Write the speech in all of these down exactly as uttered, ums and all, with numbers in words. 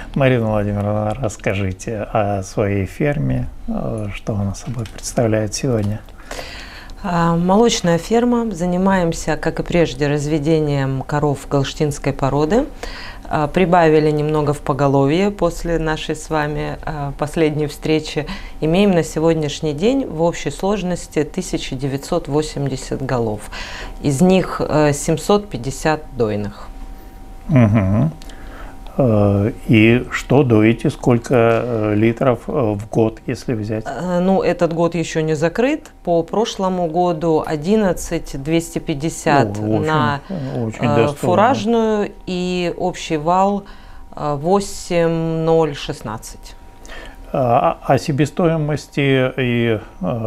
Марина Владимировна, расскажите о своей ферме, что она собой представляет сегодня. Молочная ферма. Занимаемся, как и прежде, разведением коров галштинской породы. Прибавили немного в поголовье после нашей с вами последней встречи. Имеем на сегодняшний день в общей сложности тысяча девятьсот восемьдесят голов. Из них семьсот пятьдесят дойных. Угу. И что доите, сколько литров в год, если взять? Ну, этот год еще не закрыт. По прошлому году одиннадцать тысяч двести пятьдесят О, очень, на очень фуражную и общий вал восемь тысяч шестнадцать. А о себестоимости и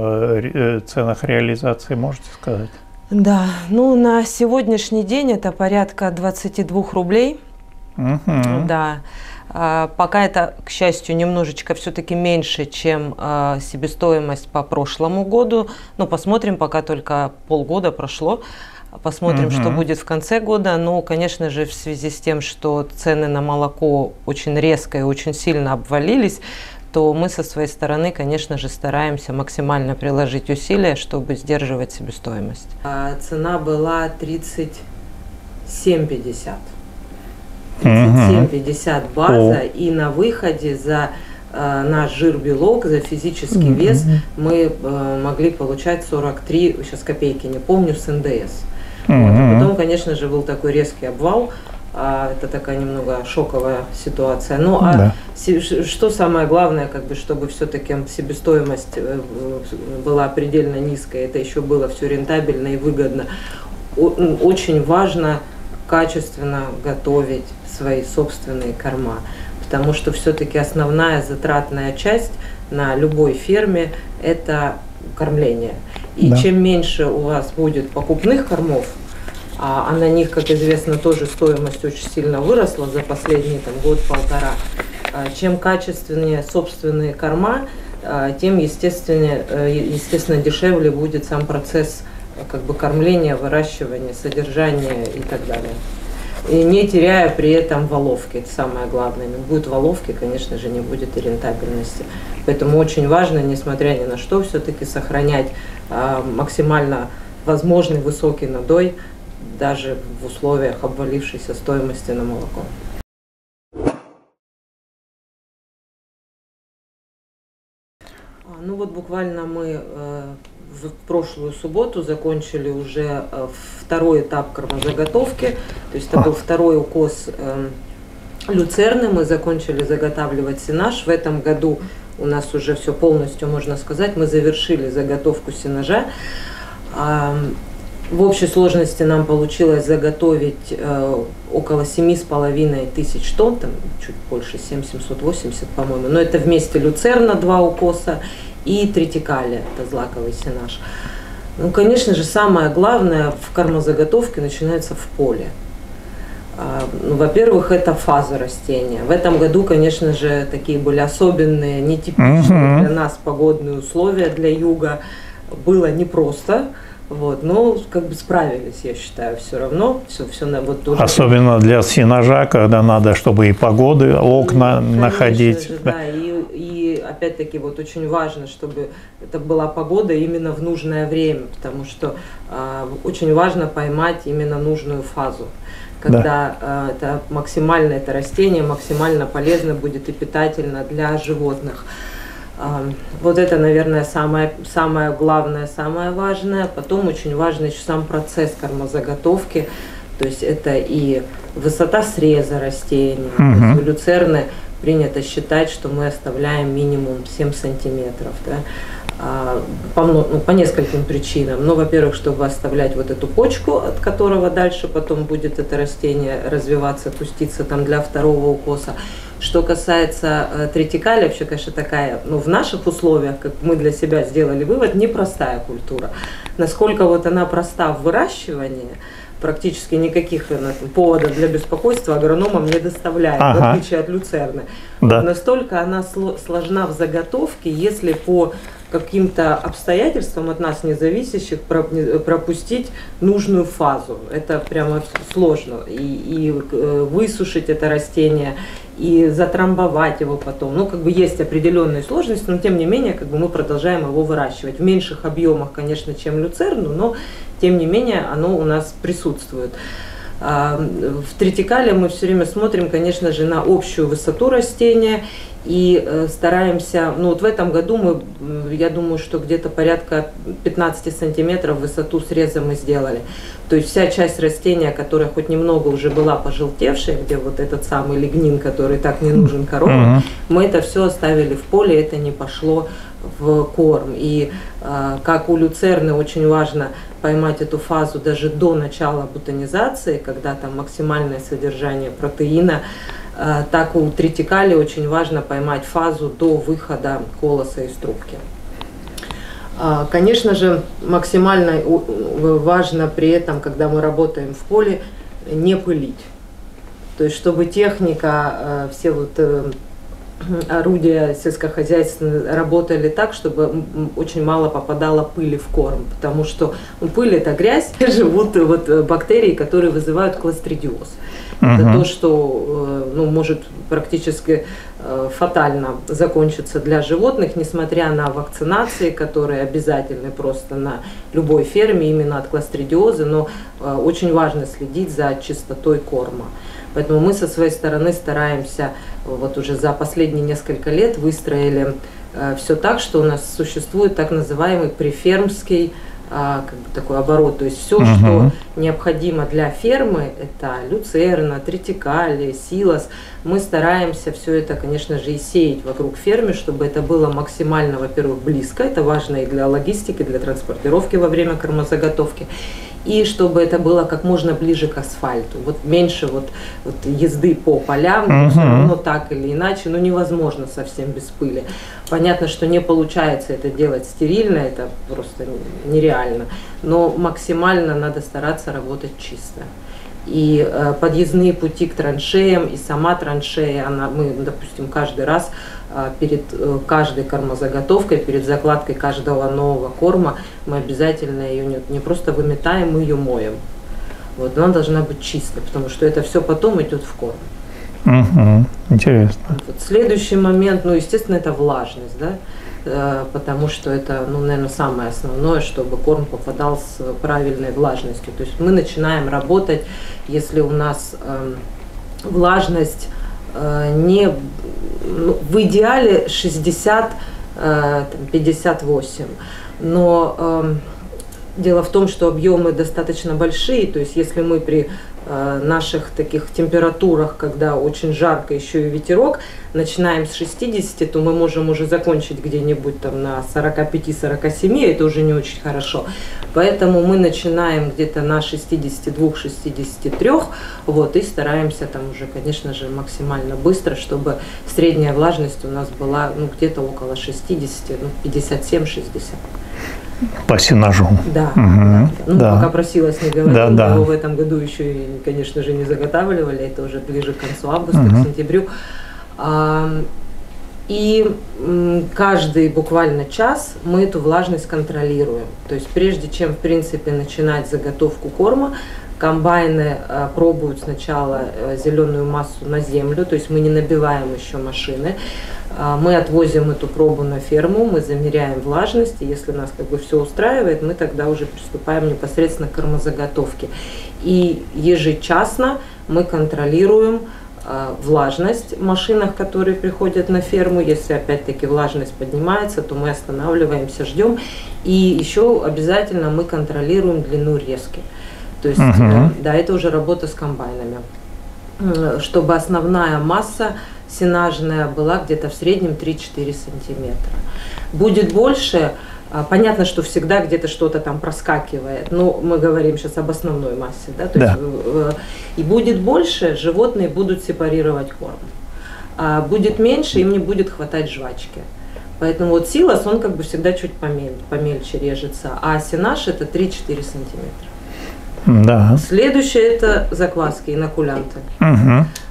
ценах реализации можете сказать? Да, ну на сегодняшний день это порядка двадцати двух рублей. Uh-huh. Да, пока это, к счастью, немножечко все-таки меньше, чем себестоимость по прошлому году. Но посмотрим, пока только полгода прошло. Посмотрим, uh-huh. что будет в конце года. Ну, конечно же, в связи с тем, что цены на молоко очень резко и очень сильно обвалились, то мы со своей стороны, конечно же, стараемся максимально приложить усилия, чтобы сдерживать себестоимость. Цена была тридцать семь пятьдесят. тридцать семь пятьдесят база, uh-huh. и на выходе за э, наш жир-белок, за физический uh-huh. вес мы э, могли получать сорок три, сейчас копейки не помню, с эн дэ эс. Uh-huh. Вот. А потом, конечно же, был такой резкий обвал. А, это такая немного шоковая ситуация. Ну а да. се, что самое главное, как бы, чтобы все-таки себестоимость была предельно низкая, это еще было все рентабельно и выгодно. О, очень важно качественно готовить свои собственные корма, потому что все-таки основная затратная часть на любой ферме – это кормление. И да. чем меньше у вас будет покупных кормов, а, а на них, как известно, тоже стоимость очень сильно выросла за последний там, год-полтора, а, чем качественнее собственные корма, а, тем естественно, естественно дешевле будет сам процесс как бы кормления, выращивания, содержания и так далее. И не теряя при этом воловки, это самое главное. Не будет воловки, конечно же, не будет и рентабельности. Поэтому очень важно, несмотря ни на что, все-таки сохранять а, максимально возможный высокий надой даже в условиях обвалившейся стоимости на молоко. Ну вот буквально мы э, в прошлую субботу закончили уже э, второй этап кормозаготовки, то есть это был второй укос э, люцерны, мы закончили заготавливать сенаж. В этом году у нас уже все полностью, можно сказать, мы завершили заготовку сенажа. Э, в общей сложности нам получилось заготовить э, около семи с половиной тысяч тонн, там чуть больше, семь тысяч семьсот восемьдесят, по-моему, но это вместе люцерна, два укоса, и тритикалия, это злаковый сенаж. Ну, конечно же, самое главное в кормозаготовке начинается в поле. А, ну, во-первых, это фаза растения. В этом году, конечно же, такие были особенные, нетипичные uh-huh. для нас погодные условия для юга. Было непросто. Вот, но как бы справились, я считаю, все равно. Все, все на, вот тоже. Особенно для сенажа, когда надо, чтобы и погоды, окна ну, находить. Же, да, и, и опять-таки вот очень важно, чтобы это была погода именно в нужное время, потому что э, очень важно поймать именно нужную фазу, когда да. э, это максимально это растение максимально полезно будет и питательно для животных. Вот это, наверное, самое, самое главное, самое важное. Потом очень важный еще сам процесс кормозаготовки. То есть это и высота среза растений. Uh-huh. То есть у люцерны принято считать, что мы оставляем минимум семь сантиметров. Да? По, ну, по нескольким причинам. Ну, во-первых, чтобы оставлять вот эту почку, от которого дальше потом будет это растение развиваться, пуститься там для второго укоса. Что касается э, тритикалии, вообще, конечно, такая, ну, в наших условиях, как мы для себя сделали вывод, непростая культура. Насколько вот она проста в выращивании, практически никаких поводов для беспокойства агрономам не доставляет, ага. в отличие от люцерны. Да. Вот настолько она сложна в заготовке, если по каким-то обстоятельствам от нас независящих пропустить нужную фазу. Это прямо сложно. И, и высушить это растение, и затрамбовать его потом. Ну, как бы есть определенные сложности, но тем не менее, как бы мы продолжаем его выращивать. В меньших объемах, конечно, чем люцерну, но тем не менее оно у нас присутствует. В тритикале мы все время смотрим, конечно же, на общую высоту растения и стараемся, ну вот в этом году мы, я думаю, что где-то порядка пятнадцати сантиметров высоту среза мы сделали. То есть вся часть растения, которая хоть немного уже была пожелтевшая, где вот этот самый лигнин, который так не нужен коровам, uh-huh. мы это все оставили в поле, это не пошло в корм. И э, как у люцерны очень важно поймать эту фазу даже до начала бутонизации, когда там максимальное содержание протеина, э, так у тритикали очень важно поймать фазу до выхода колоса из трубки. Э, конечно же, максимально важно при этом, когда мы работаем в поле, не пылить. То есть чтобы техника, э, все вот э, орудия сельскохозяйственные работали так, чтобы очень мало попадало пыли в корм, потому что ну, пыль – это грязь, живут вот бактерии, которые вызывают кластридиоз. Uh-huh. Это то, что ну, может практически фатально закончиться для животных, несмотря на вакцинации, которые обязательны просто на любой ферме именно от кластридиоза, но очень важно следить за чистотой корма. Поэтому мы со своей стороны стараемся, вот уже за последние несколько лет выстроили э, все так, что у нас существует так называемый префермский э, как бы такой оборот. То есть все, uh-huh. что необходимо для фермы, это люцерна, тритикали, силос, мы стараемся все это, конечно же, и сеять вокруг фермы, чтобы это было максимально, во-первых, близко, это важно и для логистики, для транспортировки во время кормозаготовки. И чтобы это было как можно ближе к асфальту. Вот меньше вот, вот езды по полям, uh-huh. все равно так или иначе, но невозможно совсем без пыли. Понятно, что не получается это делать стерильно, это просто нереально, но максимально надо стараться работать чисто. И э, подъездные пути к траншеям, и сама траншея, она, мы, допустим, каждый раз э, перед э, каждой кормозаготовкой, перед закладкой каждого нового корма, мы обязательно ее не, не просто выметаем, мы ее моем. Вот, она должна быть чистой, потому что это все потом идет в корм. Угу, интересно. Вот, следующий момент, ну, естественно, это влажность, да? Потому что это, ну, наверное, самое основное, чтобы корм попадал с правильной влажностью. То есть мы начинаем работать, если у нас э, влажность э, не, ну, в идеале шестьдесят пятьдесят восемь, но э, дело в том, что объемы достаточно большие, то есть если мы при э, наших таких температурах, когда очень жарко, еще и ветерок, начинаем с шестидесяти, то мы можем уже закончить где-нибудь там на сорока пяти — сорока семи, это уже не очень хорошо. Поэтому мы начинаем где-то на шестидесяти двух — шестидесяти трёх, вот, и стараемся там уже, конечно же, максимально быстро, чтобы средняя влажность у нас была, ну, где-то около шестидесяти, ну, пятьдесят семь — шестьдесят. По сенажу. Да, угу. да. Ну, да. Пока просилась, не говорила, да, да. его в этом году еще, и, конечно же, не заготавливали, это уже ближе к концу августа, угу. к сентябрю. И каждый буквально час мы эту влажность контролируем. То есть прежде чем, в принципе, начинать заготовку корма, комбайны пробуют сначала зеленую массу на землю, то есть мы не набиваем еще машины. Мы отвозим эту пробу на ферму, мы замеряем влажность, и если нас как бы все устраивает, мы тогда уже приступаем непосредственно к кормозаготовке. И ежечасно мы контролируем влажность в машинах, которые приходят на ферму. Если опять-таки влажность поднимается, то мы останавливаемся, ждем. И еще обязательно мы контролируем длину резки. То есть, uh-huh. да, это уже работа с комбайнами. Чтобы основная масса сенажная была где-то в среднем три-четыре сантиметра. Будет больше, понятно, что всегда где-то что-то там проскакивает, но мы говорим сейчас об основной массе, да, то да. есть, и будет больше, животные будут сепарировать корм. А будет меньше, им не будет хватать жвачки. Поэтому вот силос, он как бы всегда чуть помель, помельче режется, а сенаж это три-четыре сантиметра. Да. Следующее это закваски, инокулянты. Угу.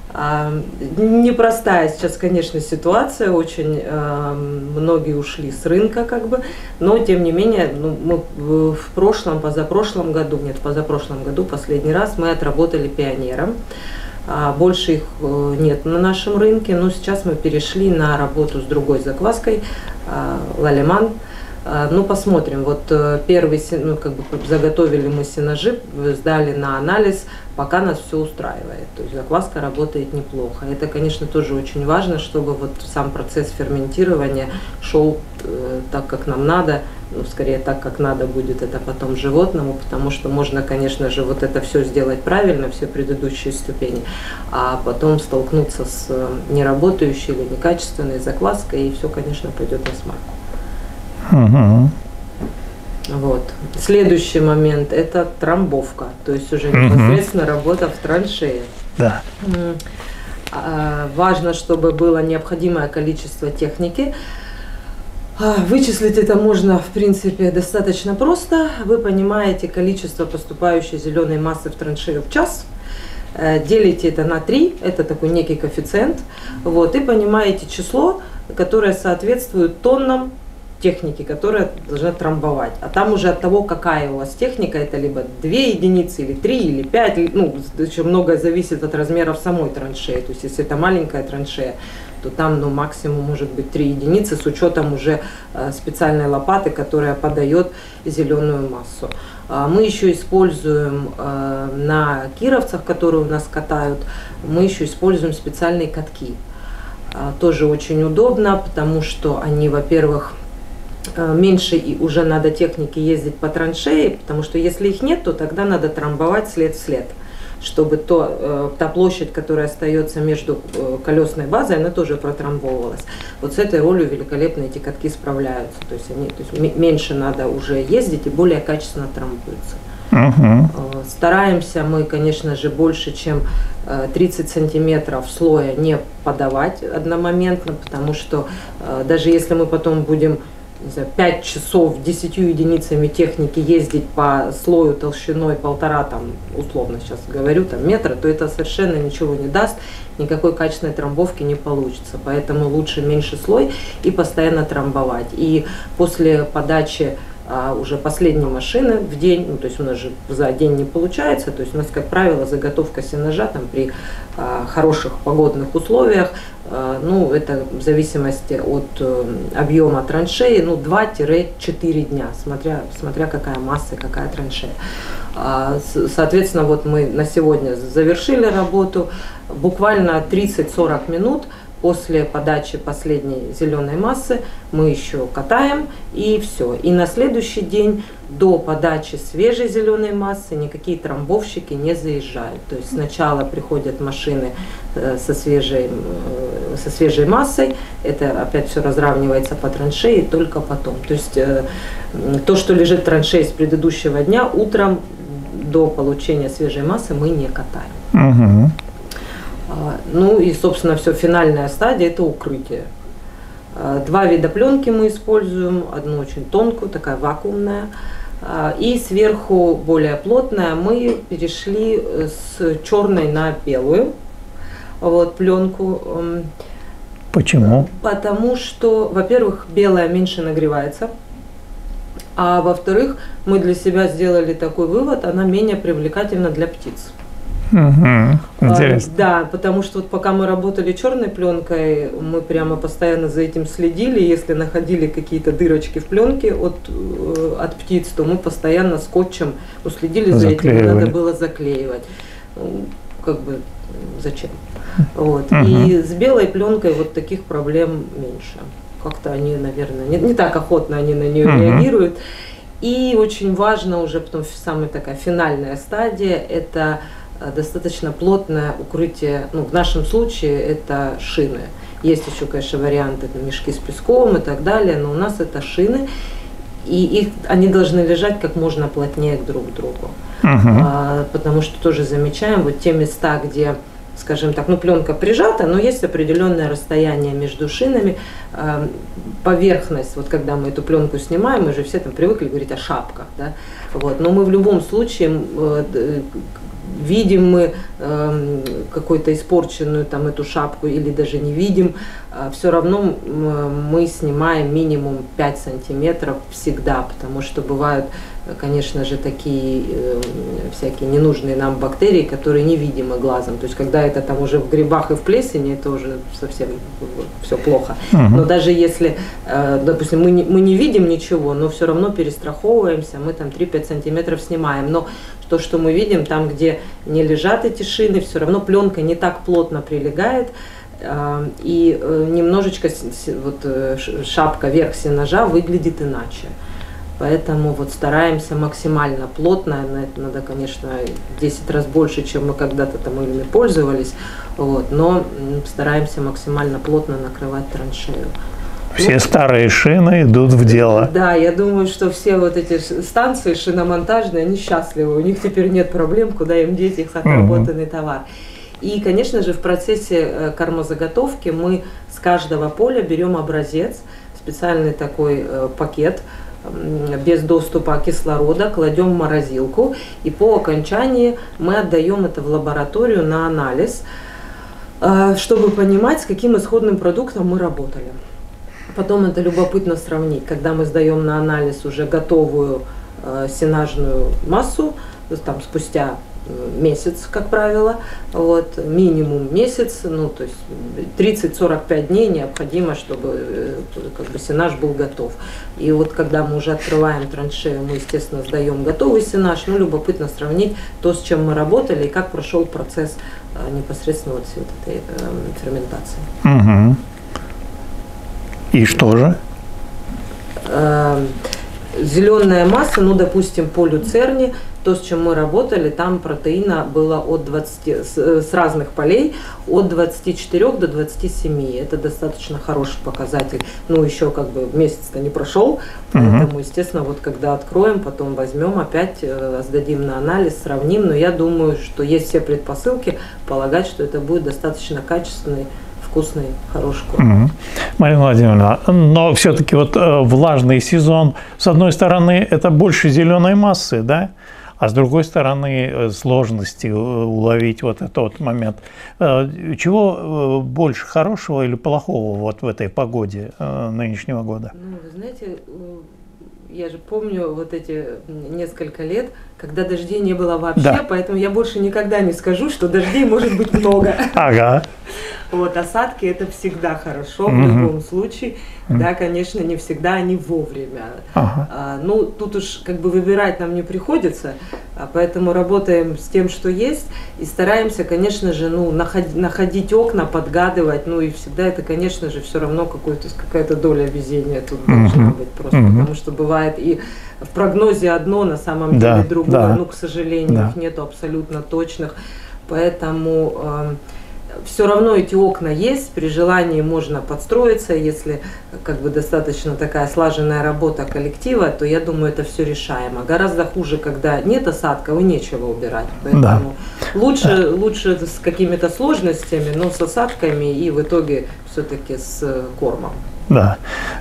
Непростая сейчас, конечно, ситуация, очень многие ушли с рынка, как бы, но тем не менее, ну, мы в прошлом, позапрошлом году, нет, в позапрошлом году последний раз мы отработали пионером. Больше их нет на нашем рынке, но сейчас мы перешли на работу с другой закваской, Лалеман. Ну, посмотрим. Вот первый, ну, как бы заготовили мы сенажи, сдали на анализ, пока нас все устраивает. То есть закваска работает неплохо. Это, конечно, тоже очень важно, чтобы вот сам процесс ферментирования шел э, так, как нам надо. Ну, скорее так, как надо будет это потом животному, потому что можно, конечно же, вот это все сделать правильно, все предыдущие ступени, а потом столкнуться с неработающей или некачественной закваской, и все, конечно, пойдет на смарку. Угу. Вот. Следующий момент – это трамбовка, то есть уже непосредственно угу. работа в траншее. Да. Важно, чтобы было необходимое количество техники. Вычислить это можно, в принципе, достаточно просто. Вы понимаете количество поступающей зеленой массы в траншею в час, делите это на три, это такой некий коэффициент, вот, и понимаете число, которое соответствует тоннам техники, которая должна трамбовать. А там уже от того, какая у вас техника, это либо две единицы, или три, или пять, ну, очень многое зависит от размеров самой траншеи. То есть, если это маленькая траншея, то там, ну, максимум может быть три единицы с учетом уже э, специальной лопаты, которая подает зеленую массу. А мы еще используем э, на кировцах, которые у нас катают, мы еще используем специальные катки. А, тоже очень удобно, потому что они, во-первых, меньше и уже надо технике ездить по траншее, потому что если их нет, то тогда надо трамбовать след в след, чтобы то, та площадь, которая остается между колесной базой, она тоже протрамбовывалась. Вот с этой ролью великолепно эти катки справляются, то есть, они, то есть меньше надо уже ездить и более качественно трамбуются. Uh-huh. Стараемся мы, конечно же, больше, чем тридцать сантиметров слоя не подавать одномоментно, потому что даже если мы потом будем, не знаю, пять часов десятью единицами техники ездить по слою толщиной полтора, там, условно сейчас говорю, там, метра, то это совершенно ничего не даст, никакой качественной трамбовки не получится. Поэтому лучше меньше слой и постоянно трамбовать. И после подачи а, уже последней машины в день, ну, то есть у нас же за день не получается, то есть у нас, как правило, заготовка сенажа там, при а, хороших погодных условиях, а, ну, это в зависимости от а, объема траншеи, ну, два-четыре дня, смотря, смотря какая масса и какая траншея. А, соответственно, вот мы на сегодня завершили работу, буквально тридцать-сорок минут после подачи последней зеленой массы мы еще катаем, и все. И на следующий день до подачи свежей зеленой массы никакие трамбовщики не заезжают. То есть сначала приходят машины со свежей, со свежей массой, это опять все разравнивается по траншее, и только потом. То есть то, что лежит в траншее с предыдущего дня, утром до получения свежей массы мы не катаем. Угу. Ну и, собственно, все, финальная стадия – это укрытие. Два вида пленки мы используем, одну очень тонкую, такая вакуумная, и сверху более плотная. Мы перешли с черной на белую вот, пленку. Почему? Потому что, во-первых, белая меньше нагревается, а во-вторых, мы для себя сделали такой вывод, она менее привлекательна для птиц. Угу. Интересно. А, да, потому что вот пока мы работали черной пленкой, мы прямо постоянно за этим следили. Если находили какие-то дырочки в пленке от, от птиц, то мы постоянно скотчем уследили за этим, надо было заклеивать. Ну, как бы зачем? Вот. Угу. И с белой пленкой вот таких проблем меньше. Как-то они, наверное, не, не так охотно они на нее угу. реагируют. И очень важно уже потом самая такая финальная стадия – это достаточно плотное укрытие, ну, в нашем случае это шины. Есть еще, конечно, варианты, это мешки с песком и так далее, но у нас это шины, и их, они должны лежать как можно плотнее друг к другу. Uh-huh. а, потому что тоже замечаем, вот те места, где, скажем так, ну, пленка прижата, но есть определенное расстояние между шинами, а, поверхность, вот когда мы эту пленку снимаем, мы же все там привыкли говорить о шапках, да, вот, но мы в любом случае видим мы э, какую-то испорченную там эту шапку или даже не видим, э, все равно э, мы снимаем минимум пять сантиметров всегда, потому что бывают, конечно же, такие э, всякие ненужные нам бактерии, которые невидимы глазом. То есть, когда это там уже в грибах и в плесени, это уже совсем все плохо. Uh-huh. Но даже если, э, допустим, мы не, мы не видим ничего, но все равно перестраховываемся, мы там три-пять сантиметров снимаем. Но то, что мы видим, там, где не лежат эти шины, все равно пленка не так плотно прилегает. Э, и э, немножечко вот, э, шапка верх сенажа выглядит иначе. Поэтому вот стараемся максимально плотно, на это надо, конечно, в десять раз больше, чем мы когда-то там ими пользовались, вот, но стараемся максимально плотно накрывать траншею. Все ну, старые шины идут в дело. Да, я думаю, что все вот эти станции шиномонтажные, они счастливы, у них теперь нет проблем, куда им деть их отработанный mm-hmm. товар. И, конечно же, в процессе кормозаготовки мы с каждого поля берем образец, специальный такой э, пакет, без доступа кислорода, кладем в морозилку, и по окончании мы отдаем это в лабораторию на анализ, чтобы понимать, с каким исходным продуктом мы работали. Потом это любопытно сравнить, когда мы сдаем на анализ уже готовую сенажную массу, там спустя месяц, как правило, вот, минимум месяц, ну, то есть тридцать-сорок пять дней необходимо, чтобы как бы сенаж был готов. И вот когда мы уже открываем траншею, мы, естественно, сдаем готовый сенаж, ну, любопытно сравнить то, с чем мы работали, и как прошел процесс непосредственно вот этой э, ферментации. Угу. И что же? Э, зеленая масса, ну, допустим, по люцерне, то, с чем мы работали, там протеина было от двадцати, с, с разных полей от двадцати четырёх до двадцати семи. Это достаточно хороший показатель. Ну, еще как бы месяц-то не прошел, поэтому, uh-huh. естественно, вот когда откроем, потом возьмем, опять э, сдадим на анализ, сравним. Но я думаю, что есть все предпосылки полагать, что это будет достаточно качественный, вкусный, хороший корм. Угу. Марина Владимировна, но все-таки вот э, влажный сезон, с одной стороны, это больше зеленой массы, да? А с другой стороны, сложности уловить вот этот вот момент. Чего больше, хорошего или плохого вот в этой погоде нынешнего года? Ну, вы знаете, я же помню вот эти несколько лет, когда дождей не было вообще, да. Поэтому я больше никогда не скажу, что дождей может быть много. Ага. Вот, осадки это всегда хорошо, в mm-hmm. любом случае. Mm-hmm. Да, конечно, не всегда они вовремя. Ага. А, ну, тут уж как бы выбирать нам не приходится, а поэтому работаем с тем, что есть, и стараемся, конечно же, ну, находить, находить окна, подгадывать, ну, и всегда это, конечно же, все равно какой-то, какая-то доля везения тут mm-hmm. должна быть просто, mm-hmm. потому что бывает и в прогнозе одно, на самом деле да, другое, да. ну, к сожалению, да. их нету абсолютно точных, поэтому э, все равно эти окна есть, при желании можно подстроиться, если как бы достаточно такая слаженная работа коллектива, то я думаю, это все решаемо. Гораздо хуже, когда нет осадков и нечего убирать, поэтому да. лучше, да. лучше с какими-то сложностями, но с осадками и в итоге все-таки с кормом. Да.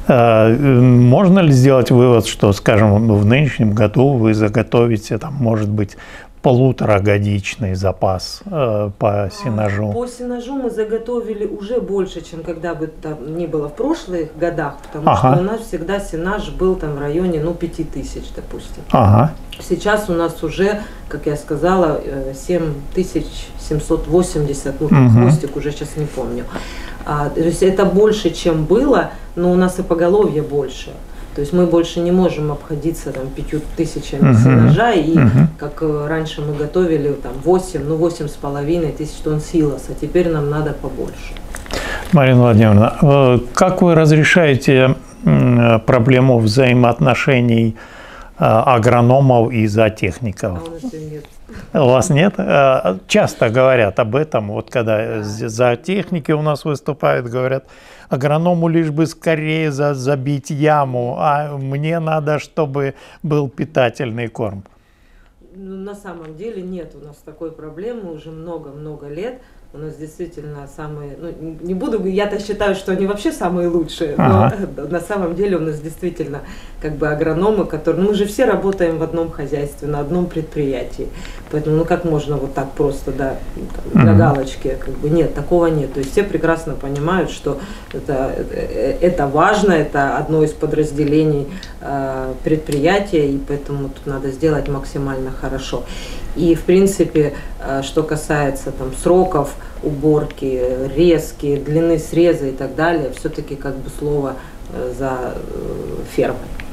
Можно ли сделать вывод, что, скажем, в нынешнем году вы заготовите, там, может быть, полуторагодичный запас э, по сенажу? По сенажу мы заготовили уже больше, чем когда бы там ни было в прошлых годах, потому ага. что у нас всегда сенаж был там в районе, ну, пяти тысяч, допустим. Ага. Сейчас у нас уже, как я сказала, семь тысяч семьсот восемьдесят, ну, угу. хвостик уже сейчас не помню. А, то есть это больше, чем было, но у нас и поголовье больше. То есть мы больше не можем обходиться там пятью тысячами uh-huh. сенажа, и uh-huh. как раньше мы готовили там восемь, ну восемь с половиной тысяч тонн силоса, теперь нам надо побольше. Марина Владимировна, как вы разрешаете проблему взаимоотношений агрономов и зоотехников? А у нас нет. У вас нет? Часто говорят об этом, вот когда зоотехники у нас выступают, говорят, агроному лишь бы скорее за, забить яму, а мне надо, чтобы был питательный корм. На самом деле нет у нас такой проблемы уже много-много лет. у нас действительно самые, ну, не буду, я-то считаю, что они вообще самые лучшие, но ага. на самом деле у нас действительно как бы агрономы, которые, ну, мы же все работаем в одном хозяйстве, на одном предприятии, поэтому, ну, как можно вот так просто, да, там, для галочки, как бы, нет, такого нет, то есть все прекрасно понимают, что это, это важно, это одно из подразделений э, предприятия, и поэтому тут надо сделать максимально хорошо. И, в принципе, что касается там сроков уборки, резки, длины среза и так далее, все-таки как бы слово за фермой.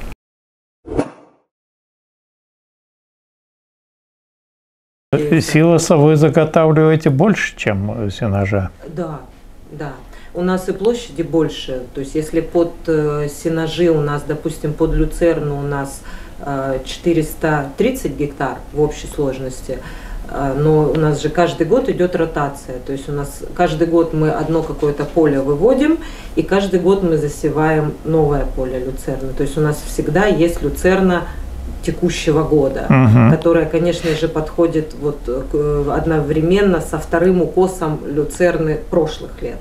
Силоса вы заготавливаете больше, чем сенажа? Да, да. У нас и площади больше. То есть если под сенажи у нас, допустим, под люцерну у нас четыреста тридцать гектар в общей сложности, но у нас же каждый год идет ротация, то есть у нас каждый год мы одно какое-то поле выводим, и каждый год мы засеваем новое поле люцерны, то есть у нас всегда есть люцерна текущего года, uh-huh. которая, конечно же, подходит вот одновременно со вторым укосом люцерны прошлых лет.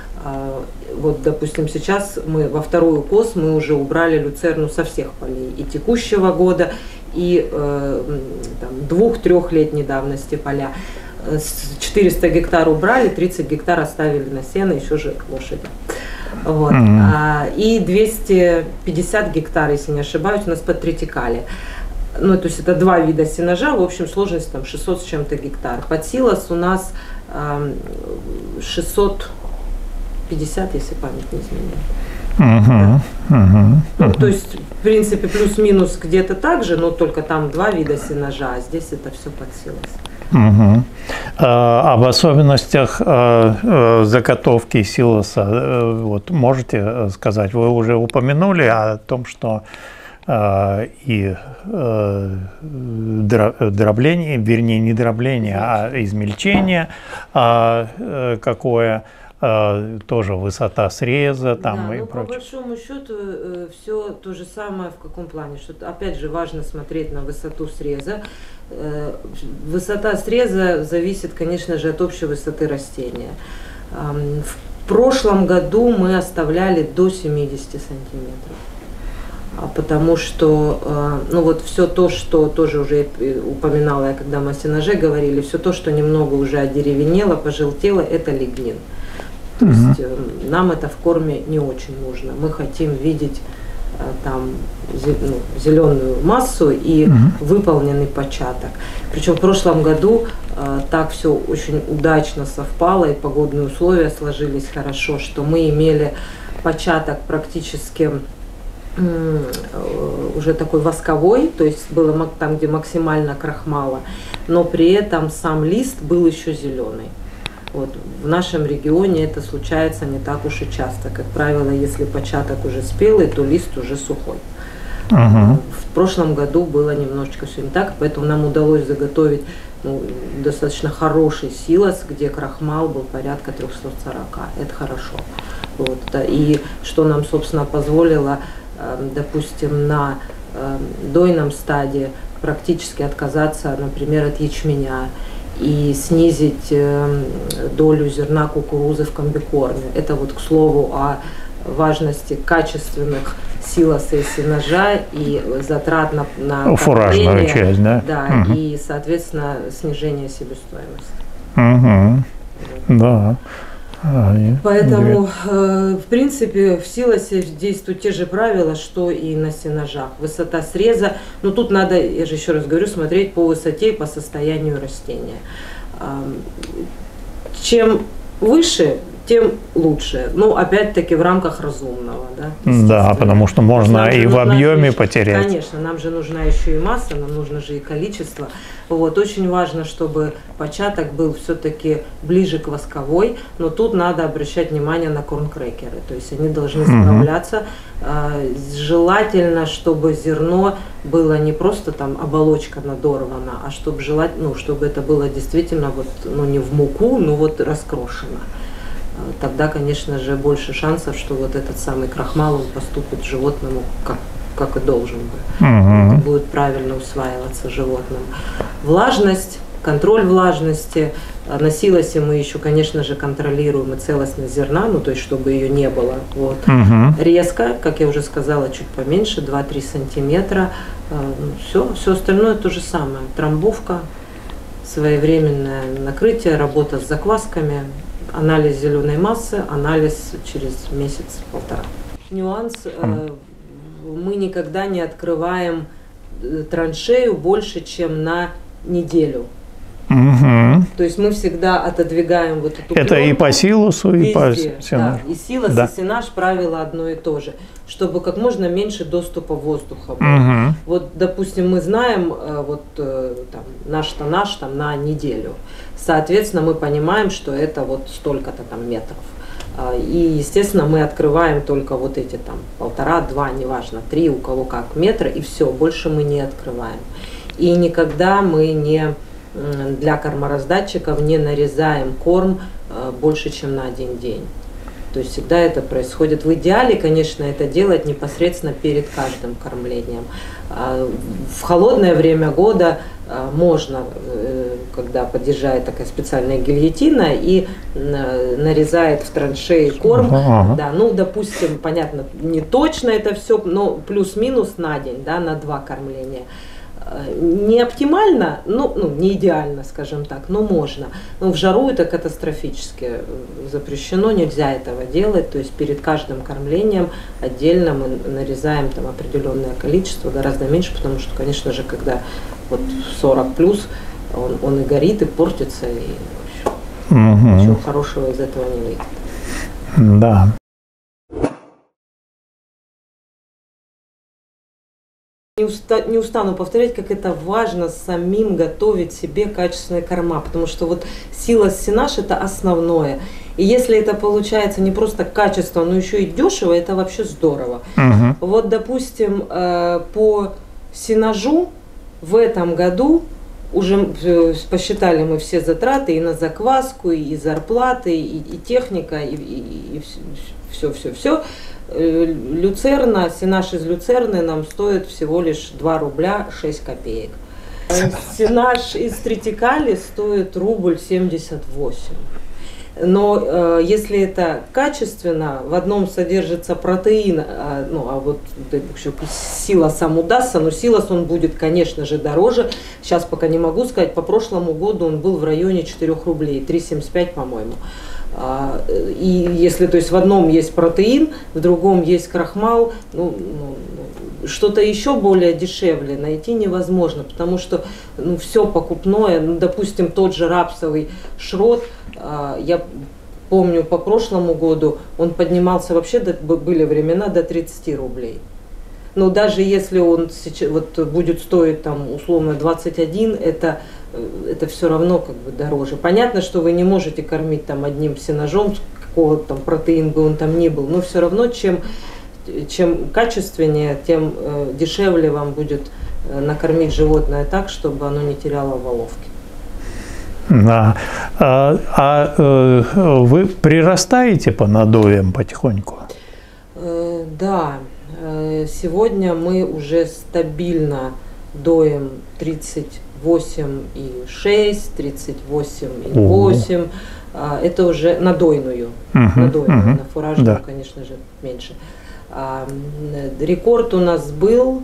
Вот, допустим, сейчас мы во второй укос мы уже убрали люцерну со всех полей, и текущего года, и э, двух-трехлетней давности поля. четыреста гектар убрали, тридцать гектар оставили на сено, еще же лошади. Вот. Mm-hmm. а, и двести пятьдесят гектар, если не ошибаюсь, у нас под тритикали. Ну, то есть это два вида сенажа, в общем сложность там шестьсот с чем-то гектар. Под силос у нас э, шестьсот пятьдесят, если память не изменяет. Uh-huh. Да. Uh-huh. Ну, то есть, в принципе, плюс-минус где-то так же, но только там два вида сенажа, а здесь это все под силос. Uh-huh. А, об особенностях а, а, заготовки силоса а, вот, можете сказать? Вы уже упомянули о том, что а, и а, дробление, вернее, не дробление, а измельчение а, а, какое, тоже высота среза там, да, и ну, прочее. По большому счету э, все то же самое в каком плане, что опять же важно смотреть на высоту среза. Э, высота среза зависит, конечно же, от общей высоты растения. Э, в прошлом году мы оставляли до семидесяти сантиметров. Потому что, э, ну вот все то, что тоже уже упоминала я, когда мы о сенаже говорили, все то, что немного уже одеревенело, пожелтело, это лигнин. То uh-huh. есть э, нам это в корме не очень нужно. Мы хотим видеть э, там зе, ну, зеленую массу и uh-huh. выполненный початок. Причем в прошлом году э, так все очень удачно совпало, и погодные условия сложились хорошо, что мы имели початок практически э, уже такой восковой, то есть было там, где максимально крахмала, но при этом сам лист был еще зеленый. Вот. В нашем регионе это случается не так уж и часто. Как правило, если початок уже спелый, то лист уже сухой. Uh-huh. В прошлом году было немножечко все не так, поэтому нам удалось заготовить ну, достаточно хороший силос, где крахмал был порядка триста сорок. Это хорошо. Вот. И что нам, собственно, позволило, допустим, на дойном стадии практически отказаться, например, от ячменя и снизить э, долю зерна кукурузы в комбикорме. Это вот к слову о важности качественных силоса и сенажа и затрат на, на фуражную часть, да? Да, угу. И, соответственно, снижение себестоимости. Угу. Вот. Да. А, Поэтому, э, в принципе, в силосе действуют те же правила, что и на сенажах. Высота среза, но тут надо, я же еще раз говорю, смотреть по высоте и по состоянию растения. Э, чем выше, тем лучше. Ну, опять-таки, в рамках разумного. Да, да, потому что можно и в объеме еще, потерять. Конечно, нам же нужна еще и масса, нам нужно же и количество. Вот, очень важно, чтобы початок был все-таки ближе к восковой, но тут надо обращать внимание на корнкрекеры. То есть они должны справляться. Mm-hmm. Желательно, чтобы зерно было не просто там оболочка надорвана, а чтобы, желать, ну, чтобы это было действительно вот, ну, не в муку, но вот раскрошено. Тогда, конечно же, больше шансов, что вот этот самый крахмал он поступит животному как, как и должен бы. Угу. Это будет правильно усваиваться животным. Влажность контроль влажности. На силосе мы еще, конечно же, контролируем и целостность зерна, ну то есть чтобы ее не было. Вот. Угу. Резко, как я уже сказала, чуть поменьше, два-три сантиметра. Все, все остальное то же самое. Трамбовка, своевременное накрытие, работа с заквасками, анализ зеленой массы, анализ через месяц-полтора. Нюанс, э, мы никогда не открываем траншею больше, чем на неделю. Угу. То есть мы всегда отодвигаем вот эту Это пленку и по силосу, и по везде, сенажу. да. И силос, Да. и сенаж правило одно и то же, чтобы как можно меньше доступа воздуха было. Угу. Вот, допустим, мы знаем э, вот э, там, наш тоннаж там, на неделю. Соответственно, мы понимаем, что это вот столько-то там метров. А, И, естественно, мы открываем только вот эти там полтора-два, неважно, три, у кого как, метра, и все, больше мы не открываем. И никогда мы не м, для кормораздатчиков не нарезаем корм э, больше, чем на один день. То есть всегда это происходит. В идеале, конечно, это делать непосредственно перед каждым кормлением. А, В холодное время года а, можно, э, когда подъезжает такая специальная гильотина и э, нарезает в траншеи корм, Ага. да, ну, допустим, понятно, не точно это все, но плюс-минус на день, да, на два кормления. Не оптимально, ну, ну, не идеально, скажем так, но можно. Но в жару это катастрофически запрещено, нельзя этого делать. То есть перед каждым кормлением отдельно мы нарезаем там определенное количество, гораздо меньше, потому что, конечно же, когда вот сорок плюс, он, он и горит, и портится, и в общем, Угу. ничего хорошего из этого не выйдет. Да. Не, уста, не устану повторять, как это важно самим готовить себе качественные корма, потому что вот силос, сенаж – это основное. И если это получается не просто качество, но еще и дешево, это вообще здорово. Угу. Вот, допустим, э, по сенажу в этом году уже э, посчитали мы все затраты и на закваску, и зарплаты, и, и техника, и, и, и все-все-все. Люцерна, сенаж из люцерны нам стоит всего лишь два рубля шесть копеек. Сенаж из тритикали стоит рубль семьдесят восемь. Но э, если это качественно, в одном содержится протеин, а, ну а вот еще силос сам удастся, но силос он будет, конечно же, дороже. Сейчас пока не могу сказать, по прошлому году он был в районе четырёх рублей, три семьдесят пять, по-моему. И если, то есть, в одном есть протеин, в другом есть крахмал, ну, ну, что-то еще более дешевле найти невозможно, потому что ну, все покупное, ну, допустим, тот же рапсовый шрот, я помню по прошлому году, он поднимался вообще, до, были времена до тридцати рублей. Но даже если он сейчас, вот, будет стоить там, условно двадцать один, это, это все равно как бы дороже. Понятно, что вы не можете кормить там, одним сенажом, какого там протеин бы он там ни был, но все равно чем, чем качественнее, тем э, дешевле вам будет э, накормить животное так, чтобы оно не теряло воловки. Да. А, а э, вы прирастаете по надоям потихоньку? Э, да. Сегодня мы уже стабильно доим тридцать восемь и шесть, тридцать восемь и восемь. О. Это уже надойную. Uh-huh, надойную. Uh-huh. На фуражную, да. Конечно же, меньше. Рекорд у нас был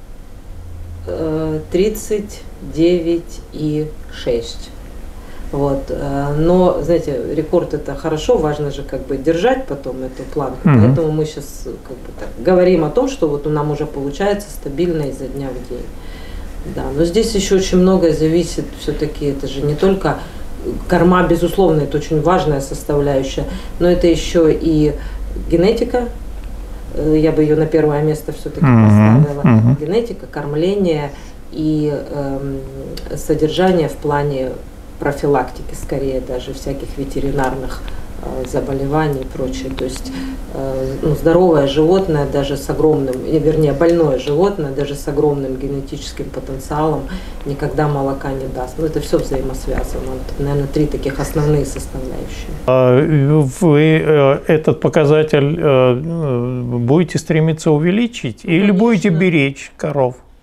тридцать девять и шесть. Вот. Но, знаете, рекорд это хорошо, важно же как бы держать потом эту планку. Mm-hmm. Поэтому мы сейчас как бы так говорим о том, что вот нам уже получается стабильно изо дня в день. Да, но здесь еще очень многое зависит, все-таки это же не только корма, безусловно, это очень важная составляющая, но это еще и генетика. Я бы ее на первое место все-таки mm-hmm. поставила. Mm-hmm. Генетика, кормление и э, содержание в плане профилактики, скорее даже всяких ветеринарных э, заболеваний и прочее. То есть э, ну, здоровое животное, даже с огромным, вернее, больное животное, даже с огромным генетическим потенциалом никогда молока не даст. Ну, это все взаимосвязано. Это, наверное, три таких основные составляющие. Вы этот показатель будете стремиться увеличить, ну, или конечно. Будете беречь коров?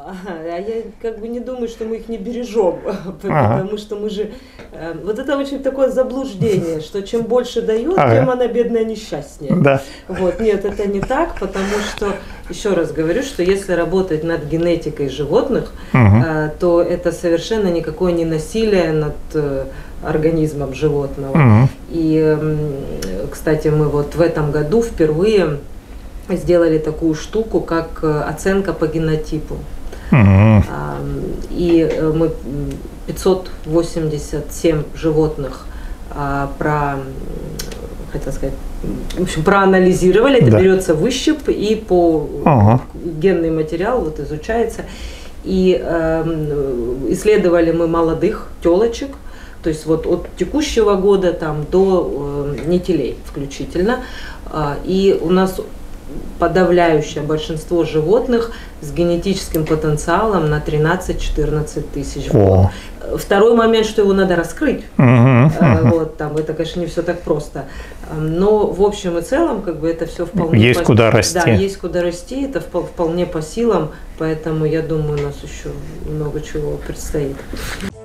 А я как бы не думаю, что мы их не бережем, ага. потому что мы же... Вот это очень такое заблуждение, что чем больше дает, ага. тем она бедная несчастнее. Да. Вот. Нет, это не так, потому что, еще раз говорю, что если работать над генетикой животных, угу. то это совершенно никакое не насилие над организмом животного. Угу. И, кстати, мы вот в этом году впервые сделали такую штуку, как оценка по генотипу. Uh-huh. И мы пятьсот восемьдесят семь животных про, хотел сказать, в общем, проанализировали. Это да. берется выщип и по uh-huh. генный материал вот изучается. И исследовали мы молодых телочек, то есть вот от текущего года там до нетелей включительно. И у нас подавляющее большинство животных с генетическим потенциалом на тринадцать-четырнадцать тысяч в год. Второй момент, что его надо раскрыть. Uh-huh, uh-huh. Вот, там, это, конечно, не все так просто. Но в общем и целом, как бы это все вполне... Есть по... куда расти. Да, есть куда расти, это вполне по силам, поэтому я думаю, у нас еще много чего предстоит.